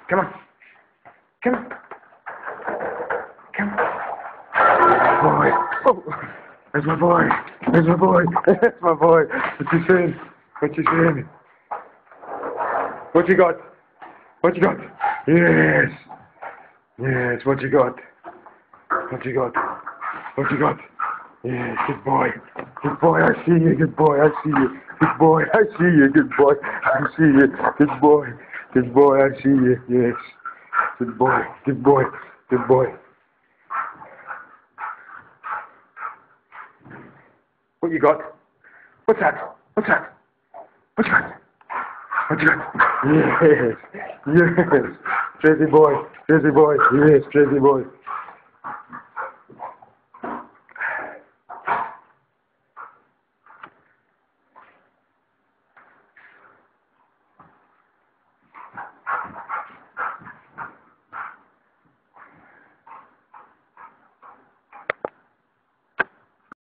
Come on. Come on. Come on. Boy. Oh, there's my boy. There's my boy. There's my boy. What's he saying? What's he saying? What you got? What you got? Yes. Yes, what you got? What you got? What you got? Yes, good boy. Good boy, I see you. Good boy, I see you. Good boy, I see you. Good boy, I see you. Good boy. Good boy, I see you. Yes. Good boy. Good boy. Good boy. What you got? What's that? What's that? What you got? What you got? Yes. Yes. Crazy boy. Crazy boy. Yes, crazy boy.